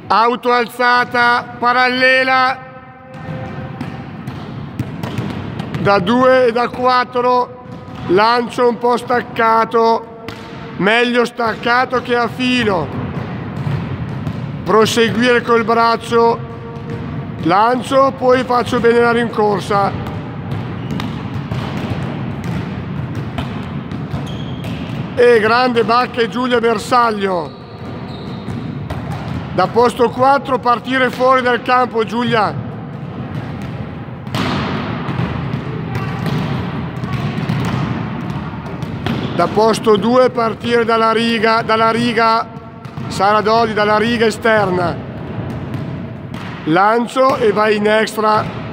auto alzata, parallela, da 2 e da 4, lancio un po' staccato, meglio staccato che a filo, proseguire col braccio, lancio, poi faccio bene la rincorsa. E grande Bacche Giulia Bersaglio. Da posto 4 partire fuori dal campo, Giulia. Da posto 2 partire dalla riga, Sara Dodi dalla riga esterna. Lancio e vai in extra.